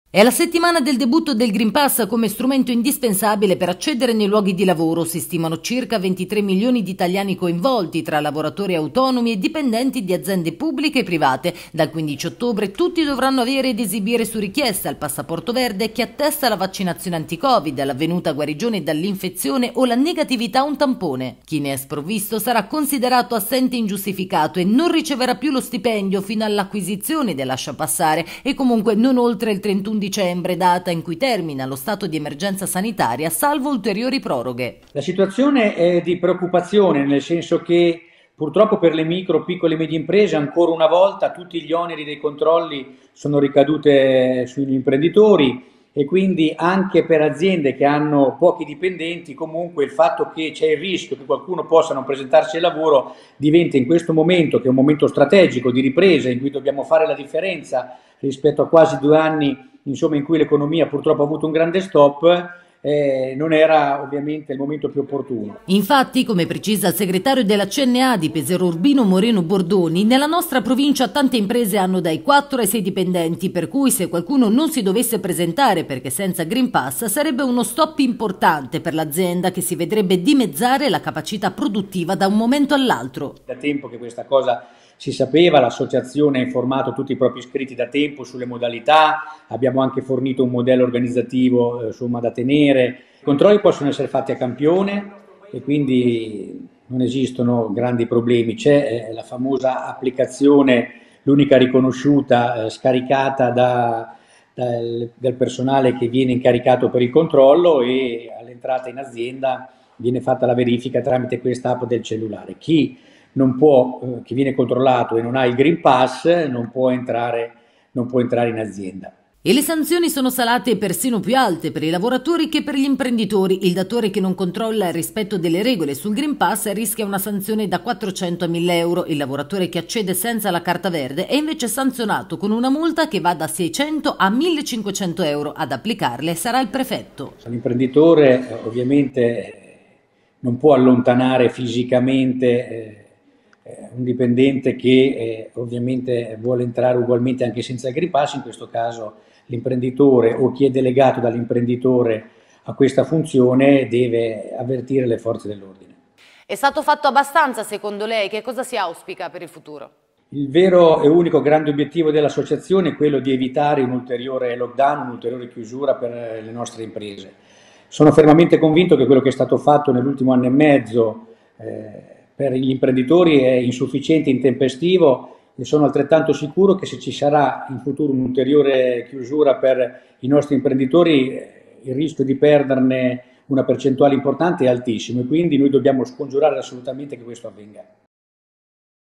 È la settimana del debutto del Green Pass come strumento indispensabile per accedere nei luoghi di lavoro. Si stimano circa 23 milioni di italiani coinvolti, tra lavoratori autonomi e dipendenti di aziende pubbliche e private. Dal 15 ottobre tutti dovranno avere ed esibire su richiesta il passaporto verde che attesta la vaccinazione anti-Covid, l'avvenuta guarigione dall'infezione o la negatività a un tampone. Chi ne è sprovvisto sarà considerato assente ingiustificato e non riceverà più lo stipendio fino all'acquisizione del lasciapassare e comunque non oltre il 31 dicembre, data in cui termina lo stato di emergenza sanitaria, salvo ulteriori proroghe. La situazione è di preoccupazione, nel senso che purtroppo per le micro, piccole e medie imprese ancora una volta tutti gli oneri dei controlli sono ricadute sugli imprenditori e quindi anche per aziende che hanno pochi dipendenti comunque il fatto che c'è il rischio che qualcuno possa non presentarsi al lavoro diventa in questo momento, che è un momento strategico di ripresa in cui dobbiamo fare la differenza rispetto a quasi 2 anni insomma, in cui l'economia purtroppo ha avuto un grande stop, non era ovviamente il momento più opportuno. Infatti, come precisa il segretario della CNA di Pesaro Urbino Moreno Bordoni, nella nostra provincia tante imprese hanno dai 4 ai 6 dipendenti, per cui se qualcuno non si dovesse presentare perché senza Green Pass sarebbe uno stop importante per l'azienda che si vedrebbe dimezzare la capacità produttiva da un momento all'altro. Da tempo che questa cosa si sapeva, l'associazione ha informato tutti i propri iscritti da tempo sulle modalità, abbiamo anche fornito un modello organizzativo insomma, da tenere. I controlli possono essere fatti a campione e quindi non esistono grandi problemi. C'è la famosa applicazione, l'unica riconosciuta, scaricata dal personale che viene incaricato per il controllo e all'entrata in azienda viene fatta la verifica tramite questa app del cellulare. Chi viene controllato e non ha il Green Pass non può entrare in azienda. E le sanzioni sono salate persino più alte per i lavoratori che per gli imprenditori. Il datore che non controlla il rispetto delle regole sul Green Pass rischia una sanzione da 400 a 1000 euro. Il lavoratore che accede senza la carta verde è invece sanzionato con una multa che va da 600 a 1500 euro. Ad applicarle sarà il prefetto. L'imprenditore ovviamente non può allontanare fisicamente un dipendente che ovviamente vuole entrare ugualmente anche senza il Green Pass. In questo caso l'imprenditore o chi è delegato dall'imprenditore a questa funzione deve avvertire le forze dell'ordine. È stato fatto abbastanza secondo lei? Che cosa si auspica per il futuro? Il vero e unico grande obiettivo dell'associazione è quello di evitare un ulteriore lockdown, un'ulteriore chiusura per le nostre imprese. Sono fermamente convinto che quello che è stato fatto nell'ultimo anno e mezzo per gli imprenditori è insufficiente, intempestivo e sono altrettanto sicuro che se ci sarà in futuro un'ulteriore chiusura per i nostri imprenditori il rischio di perderne una percentuale importante è altissimo e quindi noi dobbiamo scongiurare assolutamente che questo avvenga.